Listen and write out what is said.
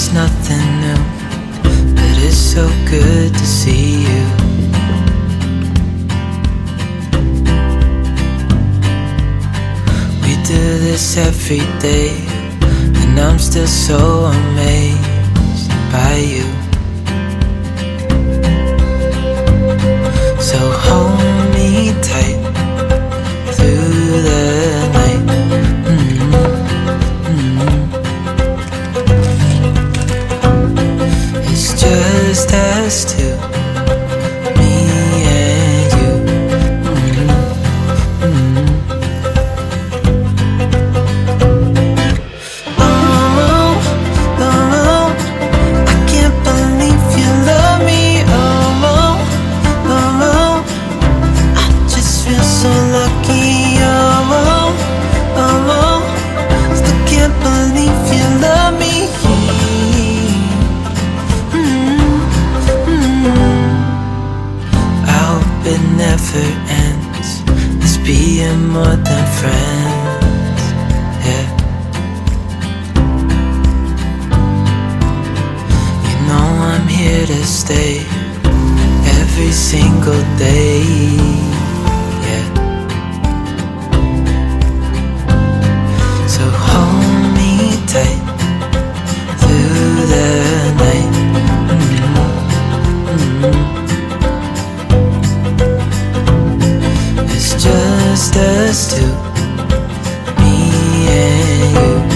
It's nothing new, but it's so good to see you. We do this every day, and I'm still so amazed by you. So hold me tight through the night. It's just us two, me and you. Oh, oh, I can't believe you love me. Oh, oh, I just feel so lucky. Oh, oh, still can't believe you love me. It never ends, this being more than friends, yeah. You know I'm here to stay every single day, yeah. So hold me tight through the night. It's just us two, me and you.